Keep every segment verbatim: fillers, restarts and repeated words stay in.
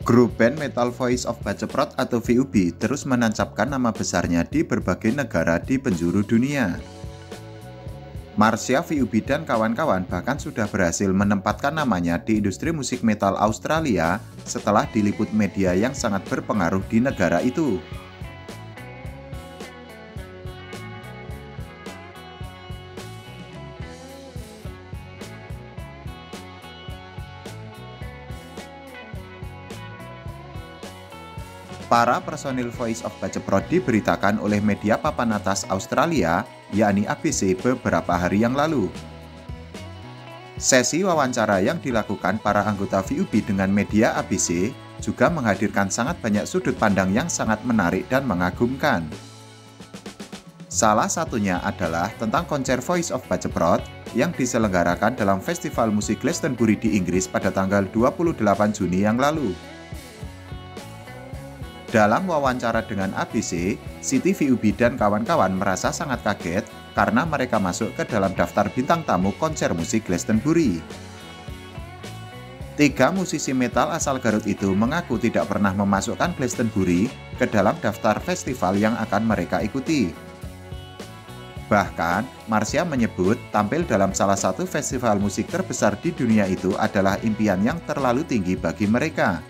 Grup band metal Voice of Baceprot atau V U B terus menancapkan nama besarnya di berbagai negara di penjuru dunia. Marsha, V U B dan kawan-kawan bahkan sudah berhasil menempatkan namanya di industri musik metal Australia setelah diliput media yang sangat berpengaruh di negara itu. Para personil Voice of Baceprot diberitakan oleh media papan atas Australia, yakni A B C, beberapa hari yang lalu. Sesi wawancara yang dilakukan para anggota V U B dengan media A B C juga menghadirkan sangat banyak sudut pandang yang sangat menarik dan mengagumkan. Salah satunya adalah tentang konser Voice of Baceprot yang diselenggarakan dalam festival musik Glastonbury di Inggris pada tanggal dua puluh delapan Juni yang lalu. Dalam wawancara dengan A B C, Siti V U B dan kawan-kawan merasa sangat kaget karena mereka masuk ke dalam daftar bintang tamu konser musik Glastonbury. Tiga musisi metal asal Garut itu mengaku tidak pernah memasukkan Glastonbury ke dalam daftar festival yang akan mereka ikuti. Bahkan, Marsha menyebut tampil dalam salah satu festival musik terbesar di dunia itu adalah impian yang terlalu tinggi bagi mereka.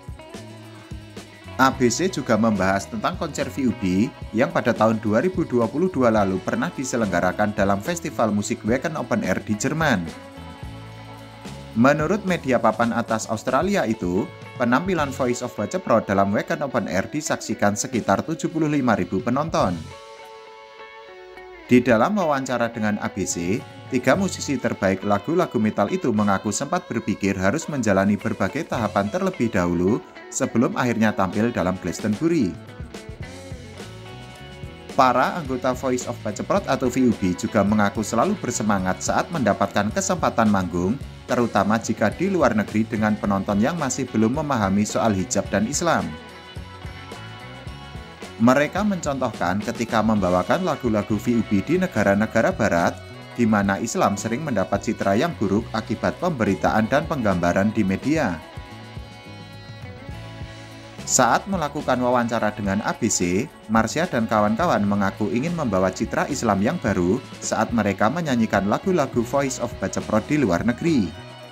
A B C juga membahas tentang konser V U B yang pada tahun dua ribu dua puluh dua lalu pernah diselenggarakan dalam festival musik Wacken Open Air di Jerman. Menurut media papan atas Australia itu, penampilan Voice of Baceprot dalam Wacken Open Air disaksikan sekitar tujuh puluh lima ribu penonton. Di dalam wawancara dengan A B C, tiga musisi terbaik lagu-lagu metal itu mengaku sempat berpikir harus menjalani berbagai tahapan terlebih dahulu sebelum akhirnya tampil dalam Glastonbury. Para anggota Voice of Baceprot atau V U B juga mengaku selalu bersemangat saat mendapatkan kesempatan manggung, terutama jika di luar negeri dengan penonton yang masih belum memahami soal hijab dan Islam. Mereka mencontohkan ketika membawakan lagu-lagu V U B di negara-negara barat, di mana Islam sering mendapat citra yang buruk akibat pemberitaan dan penggambaran di media. Saat melakukan wawancara dengan A B C, Marsha dan kawan-kawan mengaku ingin membawa citra Islam yang baru saat mereka menyanyikan lagu-lagu Voice of Baceprot di luar negeri.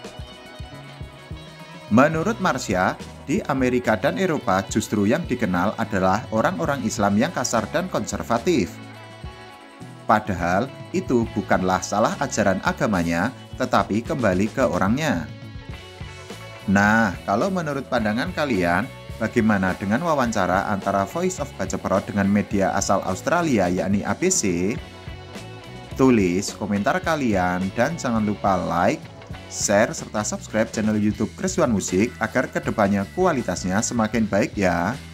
Menurut Marsha, di Amerika dan Eropa justru yang dikenal adalah orang-orang Islam yang kasar dan konservatif. Padahal itu bukanlah salah ajaran agamanya, tetapi kembali ke orangnya. Nah, kalau menurut pandangan kalian, bagaimana dengan wawancara antara Voice of Baceprot dengan media asal Australia yakni A B C? Tulis komentar kalian dan jangan lupa like, share, serta subscribe channel YouTube Kreswan Musik agar kedepannya kualitasnya semakin baik ya.